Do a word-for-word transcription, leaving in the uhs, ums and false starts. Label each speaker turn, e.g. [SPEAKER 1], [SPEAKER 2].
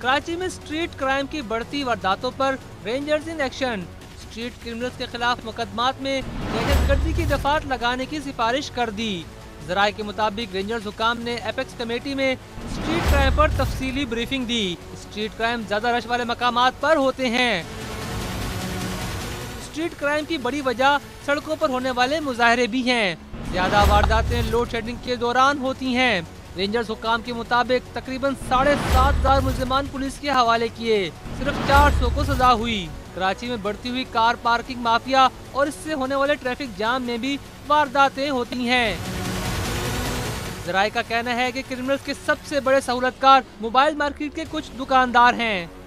[SPEAKER 1] कराची में street crime की बढ़ती वारदातों पर rangers in action. Street criminals के खिलाफ मुकदमात में दहशतगर्दी की दफात लगाने की सिफारिश कर दी। जराये के मुताबिक रेंजर्स हुकाम ने एपेक्स कमेटी में स्ट्रीट क्राइम पर तफसीली ब्रीफिंग दी। स्ट्रीट क्राइम ज्यादा रश वाले मकामात पर होते हैं। स्ट्रीट क्राइम की बड़ी वजह सड़कों पर होने वाले मुजाहरे भी हैं। ज्यादा वारदातें लोड शेडिंग के दौरान होती हैं। रेंजर्स हुकाम के मुताबिक तकरीबन साढ़े सात हजार मुल्जिमान पुलिस के हवाले किए, सिर्फ चार सौ को सजा हुई। कराची में बढ़ती हुई कार पार्किंग माफिया और इससे होने वाले ट्रैफिक जाम में भी वारदातें होती हैं। जराये का कहना है कि क्रिमिनल्स के सबसे बड़े सहूलतकार मोबाइल मार्केट के कुछ दुकानदार हैं।